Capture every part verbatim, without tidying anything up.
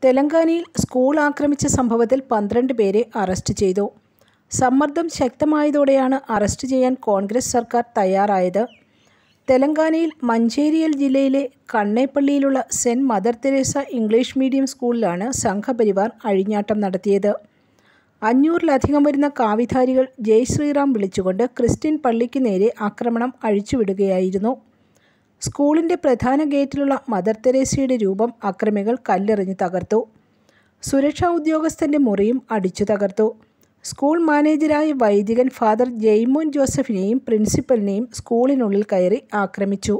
തെലങ്കാനയിൽ സ്കൂൾ ആക്രമിച്ച സംഭവത്തിൽ പന്ത്രണ്ട് പേരെ അറസ്റ്റ് ചെയ്തു. സമ്മർദ്ദം ശക്തമായതോടെയാണ് അറസ്റ്റ് ചെയ്യാൻ കോൺഗ്രസ് സർക്കാർ തയ്യാറായത്. തെലങ്കാനയിൽ മഞ്ചേരിയൽ ജില്ലയിലെ കണ്ണേപ്പള്ളിയിലുള്ള saint mother Teresa English medium സ്കൂളിലാണ് സംഘപരിവാർ അഴിഞ്ഞാട്ടം നടത്തിയത്. അഞ്ഞൂറിലധികം വരുന്ന കാവിധാരികൾ ജയ് ശ്രീറാം വിളിച്ചുകൊണ്ട് ക്രിസ്ത്യൻ പള്ളിക്ക് നേരെ ആക്രമണം അഴിച്ചുവിടുകയായിരുന്നു. സ്കൂളിൻ്റെ പ്രധാന ഗേറ്റിലുള്ള മദർ തെരേസയുടെ രൂപം അക്രമികൾ കല്ലെറിഞ്ഞ് തകർത്തു. സുരക്ഷാ ഉദ്യോഗസ്ഥൻ്റെ മുറിയും അടിച്ചു തകർത്തു. സ്കൂൾ മാനേജരായ വൈദികൻ ഫാദർ ജെയ്മോൻ ജോസഫിനെയും പ്രിൻസിപ്പലിനെയും സ്കൂളിനുള്ളിൽ കയറി ആക്രമിച്ചു.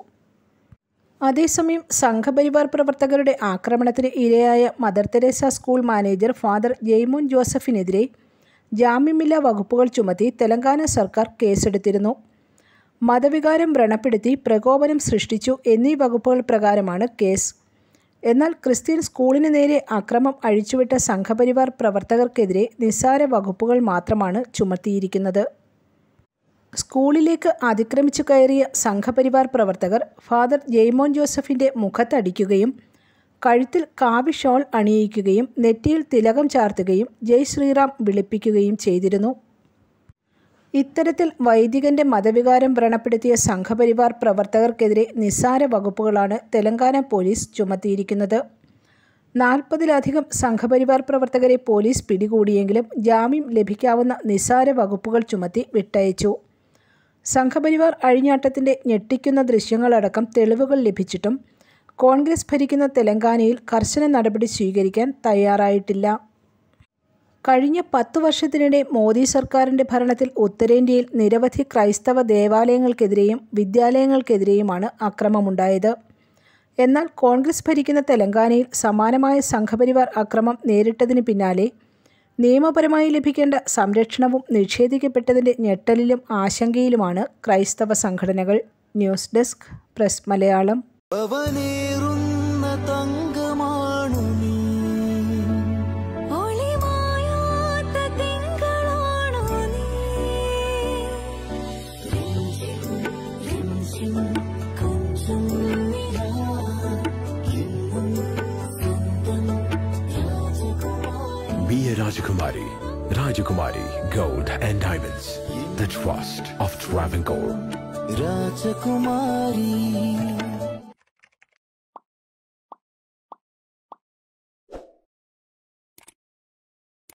അതേസമയം സംഘപരിവാർ പ്രവർത്തകരുടെ ആക്രമണത്തിന് ഇരയായ mother Teresa school manager father Jaimon ജോസഫിനെതിരെ ജാമ്യമില്ലാ വകുപ്പുകൾ ചുമത്തി തെലങ്കാന സർക്കാർ കേസെടുത്തിരുന്നു. മതവികാരം വ്രണപ്പെടുത്തി പ്രകോപനം സൃഷ്ടിച്ചു എന്നീ വകുപ്പുകൾ പ്രകാരമാണ് കേസ്. എന്നാൽ ക്രിസ്ത്യൻ സ്കൂളിന് നേരെ അക്രമം അഴിച്ചുവിട്ട സംഘപരിവാർ പ്രവർത്തകർക്കെതിരെ നിസ്സാര വകുപ്പുകൾ മാത്രമാണ് ചുമത്തിയിരിക്കുന്നത്. സ്കൂളിലേക്ക് അതിക്രമിച്ചു കയറിയ സംഘപരിവാർ പ്രവർത്തകർ ഫാദർ ജെയ്മോൻ ജോസഫിൻ്റെ മുഖത്തടിക്കുകയും കഴുത്തിൽ കാവി ഷോൾ അണിയിക്കുകയും നെറ്റിയിൽ തിലകം ചാർത്തുകയും ജയ് ശ്രീറാം വിളിപ്പിക്കുകയും ചെയ്തിരുന്നു. ഇത്തരത്തിൽ വൈദികൻ്റെ മതവികാരം വ്രണപ്പെടുത്തിയ സംഘപരിവാർ പ്രവർത്തകർക്കെതിരെ നിസ്സാര വകുപ്പുകളാണ് തെലങ്കാന പോലീസ് ചുമത്തിയിരിക്കുന്നത്. നാൽപ്പതിലധികം സംഘപരിവാർ പ്രവർത്തകരെ പോലീസ് പിടികൂടിയെങ്കിലും ജാമ്യം ലഭിക്കാവുന്ന നിസ്സാര വകുപ്പുകൾ ചുമത്തി വിട്ടയച്ചു. സംഘപരിവാർ അഴിഞ്ഞാട്ടത്തിൻ്റെ ഞെട്ടിക്കുന്ന ദൃശ്യങ്ങളടക്കം തെളിവുകൾ ലഭിച്ചിട്ടും കോൺഗ്രസ് ഭരിക്കുന്ന തെലങ്കാനയിൽ കർശന നടപടി സ്വീകരിക്കാൻ തയ്യാറായിട്ടില്ല. കഴിഞ്ഞ പത്തു വർഷത്തിനിടെ മോദി സർക്കാരിൻ്റെ ഭരണത്തിൽ ഉത്തരേന്ത്യയിൽ നിരവധി ക്രൈസ്തവ ദേവാലയങ്ങൾക്കെതിരെയും വിദ്യാലയങ്ങൾക്കെതിരെയുമാണ് അക്രമമുണ്ടായത്. എന്നാൽ കോൺഗ്രസ് ഭരിക്കുന്ന തെലങ്കാനയിൽ സമാനമായ സംഘപരിവാർ അക്രമം നേരിട്ടതിന് പിന്നാലെ നിയമപരമായി ലഭിക്കേണ്ട സംരക്ഷണവും നിഷേധിക്കപ്പെട്ടതിൻ്റെ ഞെട്ടലിലും ആശങ്കയിലുമാണ് ക്രൈസ്തവ സംഘടനകൾ. News desk press Malayalam. Be a Rajakumari. Rajakumari Gold and Diamonds. The trust of Travancore. Rajakumari.